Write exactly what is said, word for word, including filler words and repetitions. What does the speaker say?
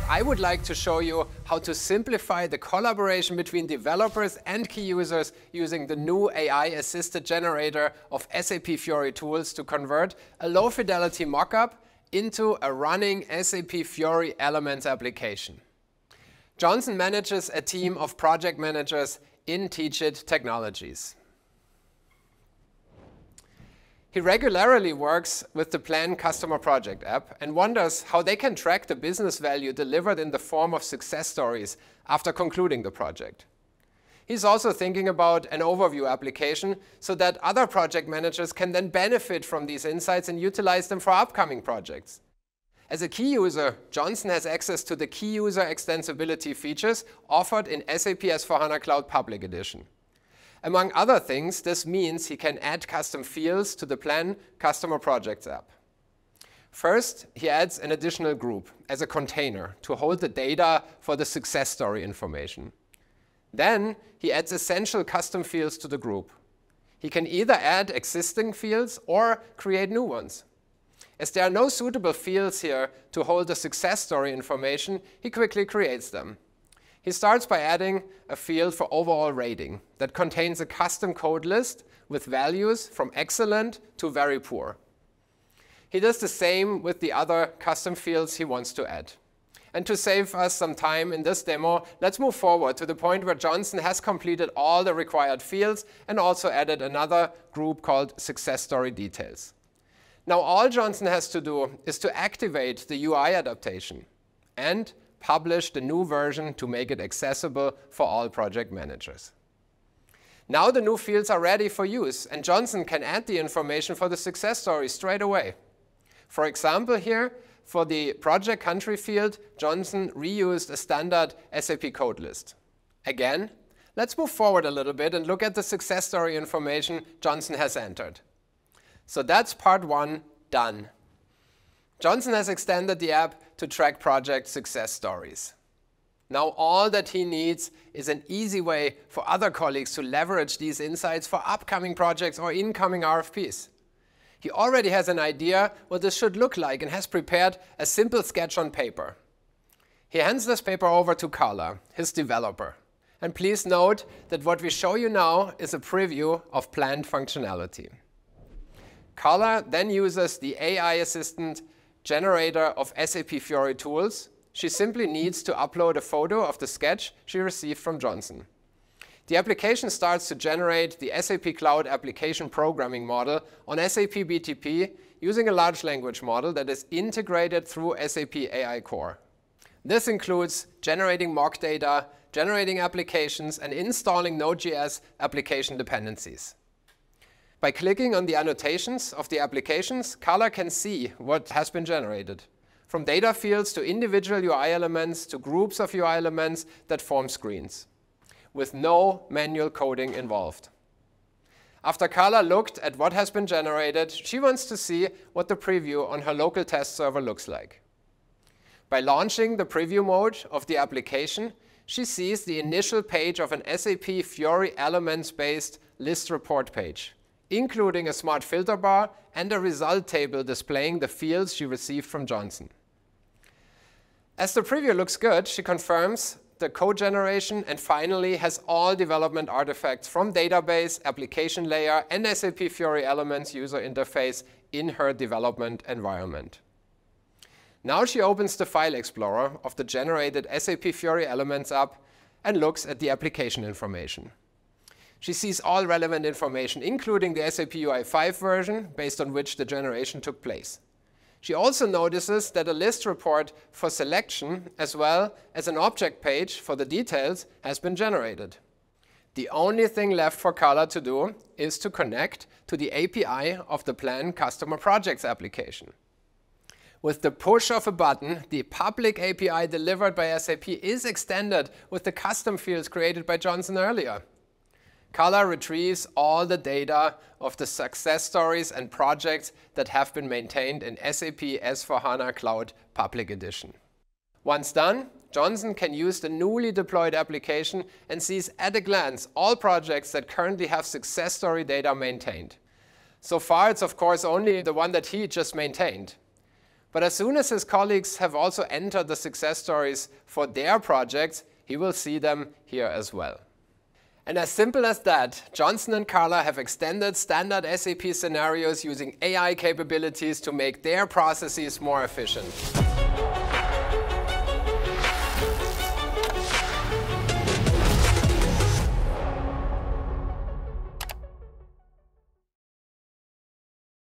I would like to show you how to simplify the collaboration between developers and key users using the new A I-assisted generator of S A P Fiori Tools to convert a low-fidelity mockup into a running S A P Fiori Elements application. Johnson manages a team of project managers in Teach-It Technologies. He regularly works with the Plan customer project app and wonders how they can track the business value delivered in the form of success stories after concluding the project. He's also thinking about an overview application so that other project managers can then benefit from these insights and utilize them for upcoming projects. As a key user, Johnson has access to the key user extensibility features offered in S A P S four HANA Cloud Public Edition. Among other things, this means he can add custom fields to the Plan customer projects app. First, he adds an additional group as a container to hold the data for the success story information. Then, he adds essential custom fields to the group. He can either add existing fields or create new ones. As there are no suitable fields here to hold the success story information, he quickly creates them. He starts by adding a field for overall rating that contains a custom code list with values from excellent to very poor. He does the same with the other custom fields he wants to add. And to save us some time in this demo, let's move forward to the point where Johnson has completed all the required fields and also added another group called Success Story Details. Now all Johnson has to do is to activate the U I adaptation and publish the new version to make it accessible for all project managers. Now the new fields are ready for use, and Johnson can add the information for the success story straight away. For example, here, for the project country field, Johnson reused a standard S A P code list. Again, let's move forward a little bit and look at the success story information Johnson has entered. So that's part one done. Johnson has extended the app to track project success stories. Now all that he needs is an easy way for other colleagues to leverage these insights for upcoming projects or incoming R F Ps. He already has an idea what this should look like and has prepared a simple sketch on paper. He hands this paper over to Carla, his developer. And please note that what we show you now is a preview of planned functionality. Carla then uses the A I assistant generator of S A P Fiori Tools. She simply needs to upload a photo of the sketch she received from Johnson. The application starts to generate the S A P Cloud Application Programming Model on S A P B T P using a large language model that is integrated through S A P A I Core. This includes generating mock data, generating applications, and installing Node.js application dependencies. By clicking on the annotations of the applications, Carla can see what has been generated, from data fields to individual U I elements to groups of U I elements that form screens, with no manual coding involved. After Carla looked at what has been generated, she wants to see what the preview on her local test server looks like. By launching the preview mode of the application, she sees the initial page of an S A P Fiori Elements-based list report page, including a smart filter bar and a result table displaying the fields she received from Johnson. As the preview looks good, she confirms the code generation and finally has all development artifacts from database, application layer, and S A P Fiori Elements user interface in her development environment. Now she opens the file explorer of the generated S A P Fiori Elements app and looks at the application information. She sees all relevant information, including the S A P U I five version, based on which the generation took place. She also notices that a list report for selection, as well as an object page for the details, has been generated. The only thing left for Carla to do is to connect to the A P I of the Plan Customer Projects application. With the push of a button, the public A P I delivered by S A P is extended with the custom fields created by Johnson earlier. Carla retrieves all the data of the success stories and projects that have been maintained in S A P S four HANA Cloud Public Edition. Once done, Johnson can use the newly deployed application and sees at a glance all projects that currently have success story data maintained. So far, it's of course only the one that he just maintained. But as soon as his colleagues have also entered the success stories for their projects, he will see them here as well. And as simple as that, Johnson and Carla have extended standard S A P scenarios using A I capabilities to make their processes more efficient.